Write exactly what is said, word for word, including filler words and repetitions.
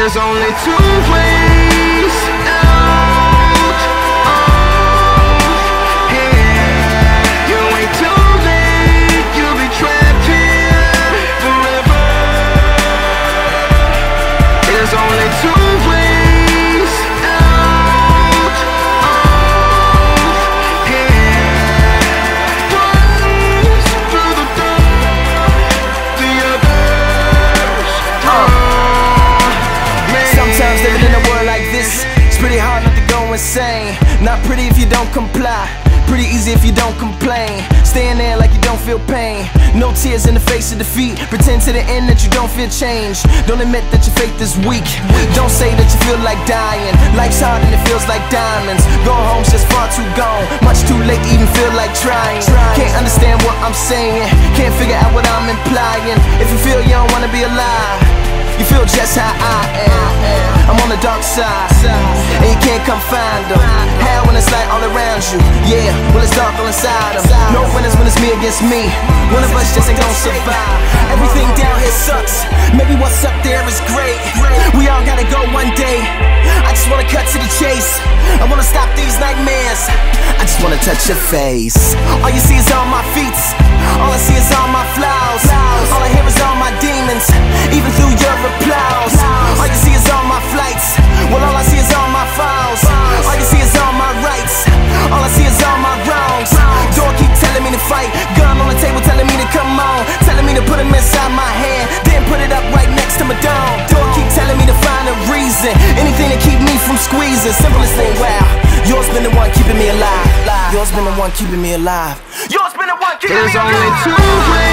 There's only two ways out of here. You ain't too late, you'll be trapped here forever. There's only two ways out of here. One's through the door, the other's through me. Sometimes living in a world like this, it's pretty hard not to go insane. Not pretty if you don't comply, pretty easy if you don't complain. Staying there like you don't feel pain, no tears in the face of defeat. Pretend to the end that you don't feel change. Don't admit that your faith is weak. Don't say that you feel like dying. Life's hard and it feels like diamonds. Going home's just far too gone, much too late to even feel like trying. Can't understand what I'm saying, can't figure out what I'm implying. If you feel you don't wanna be alive, you feel just how I am. I'm on the dark side, and you can't come find them. Hell when it's light all around you, yeah, well it's dark all inside them. No winners when it's me against me. One of us just ain't gon' survive. Everything down here sucks, maybe what's up there is great. We all gotta go one day. I just wanna cut to the chase, I wanna stop these nightmares. I just wanna touch your face. All you see is all my feet, all I see is all my flaws. All I hear is all my demons, even through your applause. All you see is all my flights, well all I see is all my files. All you see is all my rights, all I see is all my wrongs. Door keep telling me to fight, gun on the table telling me to come on, telling me to put him inside my hand, then put it up right next to my dome. Door keep telling me to find a reason, anything to keep me from squeezing. Simplest thing, wow, yours been the one keeping me alive. Yours been the one keeping me alive. Yours been the one keeping me alive. There's only two ways